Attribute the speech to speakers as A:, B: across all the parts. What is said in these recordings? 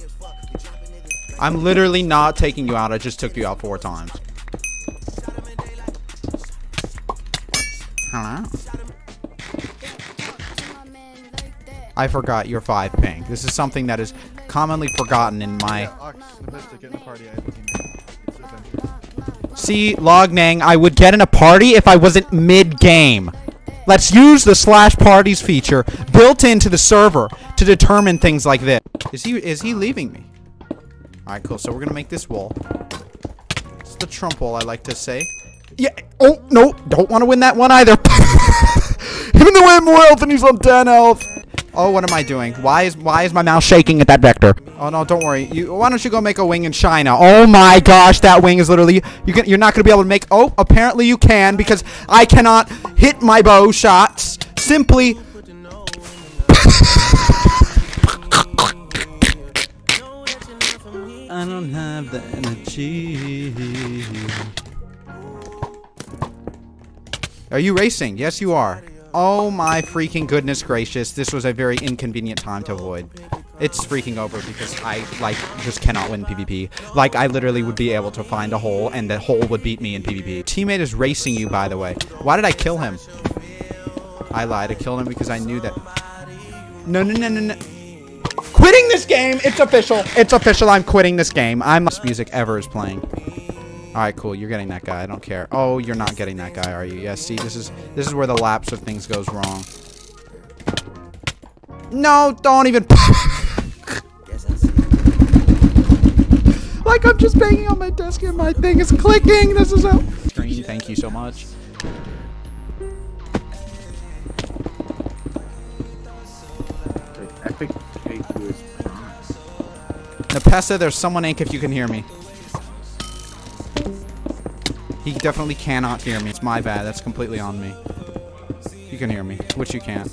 A: I'm literally not taking you out. I just took you out 4 times. Hello? I forgot you're 5 ping. This is something that is commonly forgotten in my... See, Lognang, I would get in a party if I wasn't mid-game. Let's use the /parties feature built into the server to determine things like this. Is he leaving me? Alright, cool. So we're gonna make this wall. It's the Trump wall, I like to say. Yeah. Oh, no. Don't want to win that one either. Even though I have more health and he's on 10 health. Oh, what am I doing? Why is my mouse shaking at that vector? Oh, no, don't worry. Why don't you go make a wing in China? Oh, my gosh. That wing is literally... You're not going to be able to make... Oh, apparently you can because I cannot hit my bow shots. Simply... I don't have the energy. Are you racing? Yes, you are. Oh my freaking goodness gracious. This was a very inconvenient time to avoid. It's freaking over because I, like, just cannot win PvP. Like, I literally would be able to find a hole, and the hole would beat me in PvP. Teammate is racing you, by the way. Why did I kill him? I lied. I killed him because I knew that... No. Quitting this game! It's official! It's official, I'm quitting this game. This music ever is playing. Alright, cool. You're getting that guy. I don't care. Oh, you're not getting that guy, are you? Yeah, see, this is where the lapse of things goes wrong. No, don't even... Like, I'm just banging on my desk and my thing is clicking. This is a... Screen, thank you so much.
B: Epic
A: Nepessa, there's someone ink if you can hear me. He definitely cannot hear me. It's my bad. That's completely on me. You can hear me, which you can't.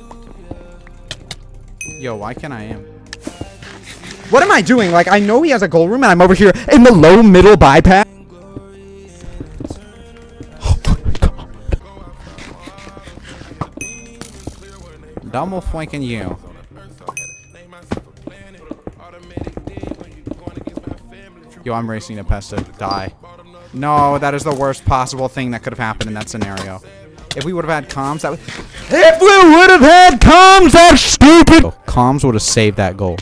A: Yo, why can't I aim? What am I doing? Like, I know he has a goal room, and I'm over here in the low middle bypass. Oh my god. Double flanking you. Yo, I'm racing Nepessa. Die. No, that is the worst possible thing that could have happened in that scenario. If we would have had comms, that would... If we would have had comms, that's stupid! Oh, comms would have saved that goal.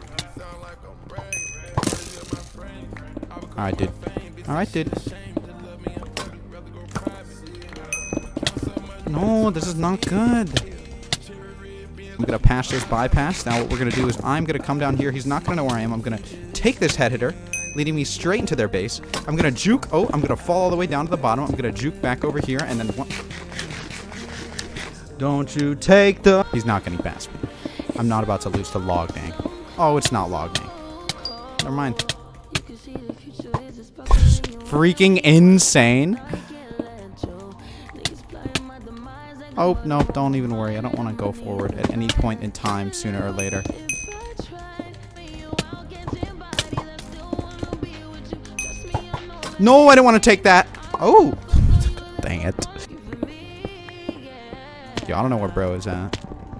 A: Alright, dude. Alright, dude. No, this is not good. I'm gonna pass this bypass. Now what we're gonna do is I'm gonna come down here. He's not gonna know where I am. I'm gonna take this head hitter, leading me straight into their base. I'm gonna juke. Oh, I'm gonna fall all the way down to the bottom. I'm gonna juke back over here, and then one. Don't you take the... He's not getting past me. I'm not about to lose to Lognang. Oh, it's not Lognang. Never mind. Freaking insane. Oh, no, don't even worry. I don't want to go forward at any point in time, sooner or later. No, I didn't want to take that. Oh, dang it. Yo, I don't know where bro is at.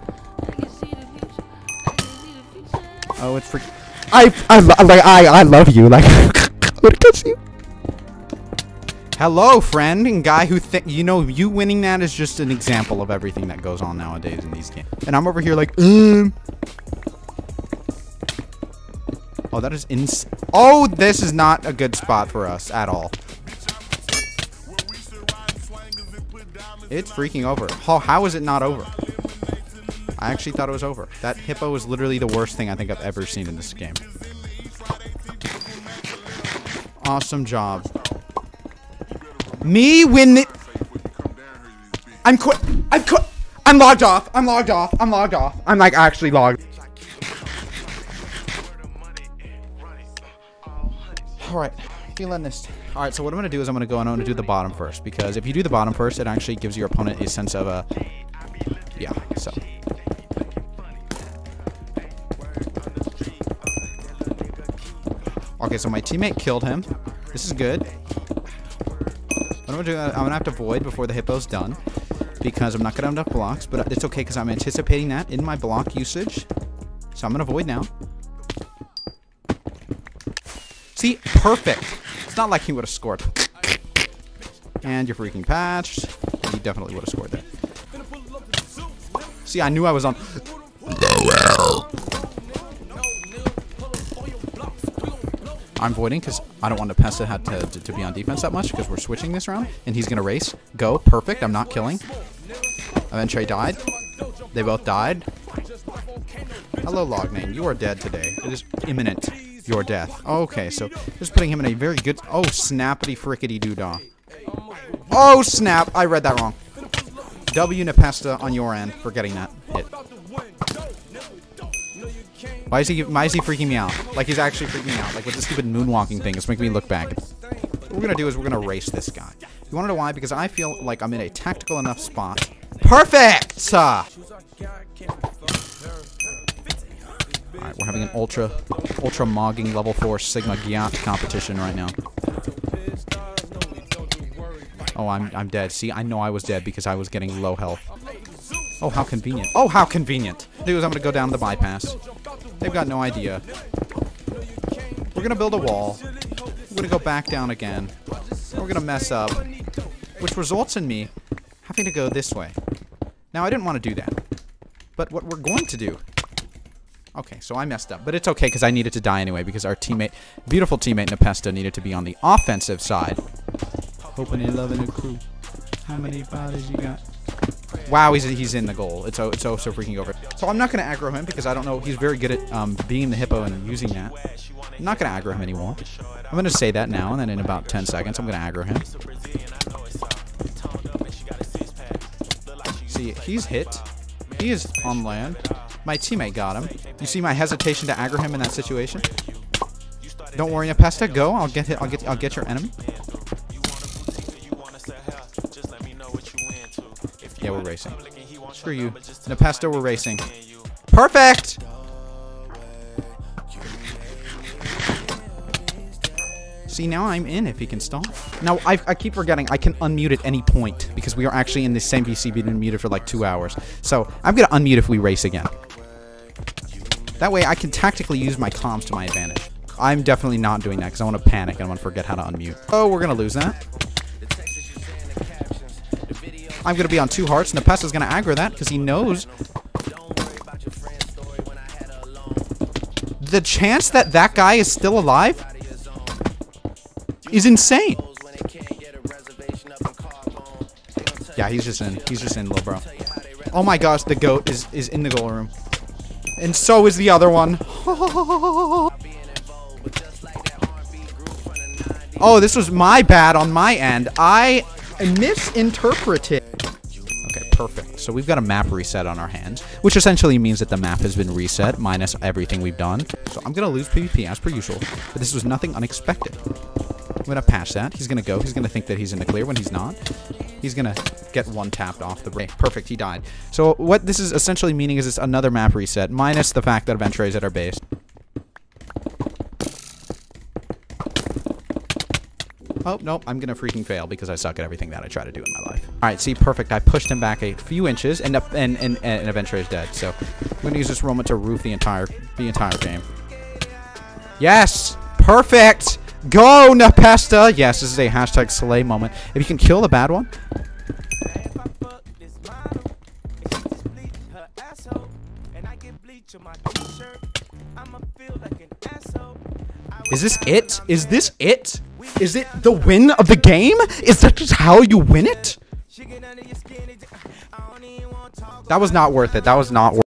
A: Oh, it's freak. I love you. Like, what does you? Hello, friend and guy who you know, you winning that is just an example of everything that goes on nowadays in these games. And I'm over here like, Oh, that is insane. Oh, this is not a good spot for us at all. It's freaking over. Oh, how is it not over? I actually thought it was over. That hippo was literally the worst thing I think I've ever seen in this game. Awesome job. Me win it. I'm quit. I'm logged off. I'm logged off. I'm logged off. I'm like actually logged. Alright, feeling this. Alright, so what I'm going to do is I'm going to go and I'm going to do the bottom first. Because if you do the bottom first, it actually gives your opponent a sense of a... Yeah, so... Okay, so my teammate killed him. This is good. What I'm going to do, I'm going to have to void before the hippo's done. Because I'm not going to have enough blocks. But it's okay because I'm anticipating that in my block usage. So I'm going to void now. See? Perfect. It's not like he would have scored. And you're freaking patched. He definitely would have scored there. See, I knew I was on. I'm voiding because I don't want Nepesta to be on defense that much because we're switching this round. And he's going to race. Go. Perfect. I'm not killing. Eventually died. They both died. Hello, Logname. You are dead today. It is imminent. Your death. Okay, so just putting him in a very good... Oh, snappity frickety doodah. Oh, snap. I read that wrong. W Nepesta on your end for getting that hit. Why is he freaking me out? Like he's actually freaking me out. Like with the stupid moonwalking thing. It's making me look back. What we're going to do is we're going to race this guy. You want to know why? Because I feel like I'm in a tactical enough spot. Perfect! Alright, we're having an ultra mogging level 4 Sigma Gyat competition right now. Oh, I'm dead. See, I know I was dead because I was getting low health. Oh, how convenient. Oh, how convenient. Dude, I'm gonna go down the bypass. They've got no idea. We're gonna build a wall. We're gonna go back down again. We're gonna mess up. Which results in me having to go this way. Now, I didn't want to do that. But what we're going to do... Okay, so I messed up. But it's okay, because I needed to die anyway, because our teammate, beautiful teammate Nepesta, needed to be on the offensive side. Hoping you're loving the crew. How many bodies you got? Wow, he's in the goal. It's so freaking over. So I'm not going to aggro him, because I don't know. He's very good at being the hippo and using that. I'm not going to aggro him anymore. I'm going to say that now, and then in about 10 seconds, I'm going to aggro him. See, he's hit. He is on land. My teammate got him. You see my hesitation to aggro him in that situation? Don't worry, Nepesta. Go. I'll get your enemy. Yeah, we're racing. Screw you. Nepesta, we're racing. Perfect! See, now I'm in if he can stop. Now, I keep forgetting I can unmute at any point because we are actually in the same PC being muted for like 2 hours. So, I'm going to unmute if we race again. That way, I can tactically use my comms to my advantage. I'm definitely not doing that because I want to panic and I want to forget how to unmute. Oh, we're going to lose that. I'm going to be on 2 hearts. Nepesta's going to aggro that because he knows. The chance that that guy is still alive is insane. Yeah, he's just in. He's just in, little bro. Oh my gosh, the goat is in the goal room. And so is the other one. Oh, this was my bad on my end. I misinterpreted. Okay, perfect. So we've got a map reset on our hands, which essentially means that the map has been reset, minus everything we've done. So I'm going to lose PvP as per usual, but this was nothing unexpected. I'm going to patch that. He's going to go. He's going to think that he's in the clear when he's not. He's going to get one tapped off the break. Perfect, he died. So what this is essentially meaning is it's another map reset, minus the fact that Venture is at our base. Oh, nope, I'm going to freaking fail because I suck at everything that I try to do in my life. Alright, see, perfect. I pushed him back a few inches, and Venture is dead. So I'm going to use this moment to roof the entire game. Yes! Perfect! Go, Nepesta! Yes, this is a hashtag slay moment. If you can kill the bad one. Is this it? Is this it? Is it the win of the game? Is that just how you win it? That was not worth it. That was not worth it.